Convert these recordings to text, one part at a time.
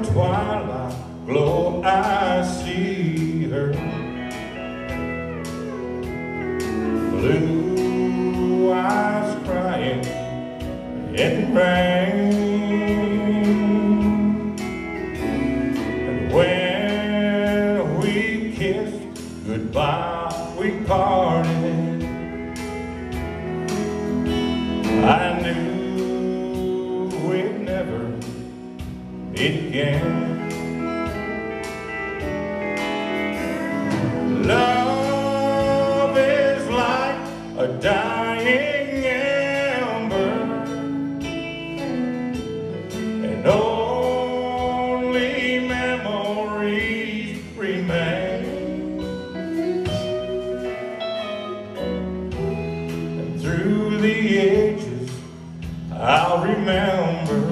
twilight glow I see her, blue eyes crying in rain. And when we kissed goodbye, we parted. I knew we'd never meet again. Love is like a dying ember, and only memories remain. And through the ages I'll remember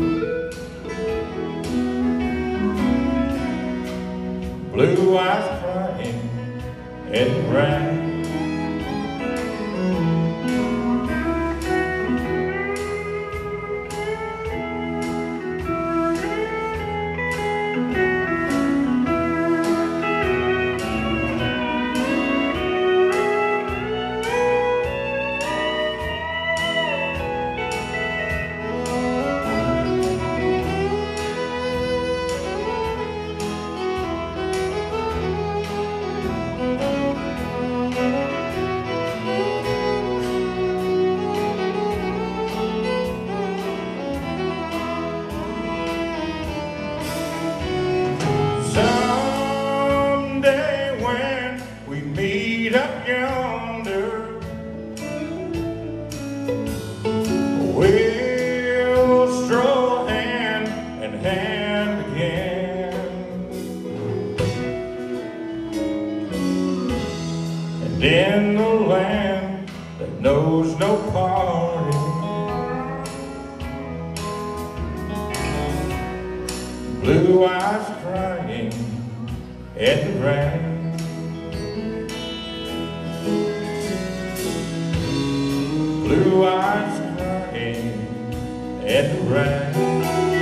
blue eyes crying in the rain. Up yonder, we'll stroll hand in hand again, and in the land that knows no parting, blue eyes crying in the rain. Blue eyes crying in the rain.